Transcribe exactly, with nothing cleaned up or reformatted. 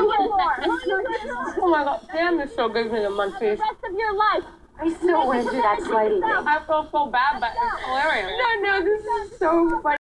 Oh my god, damn, this show gives me the munchies. The rest of your life. I still want to do that slidey thing. I feel so bad, but it's hilarious. No, no, this is so funny.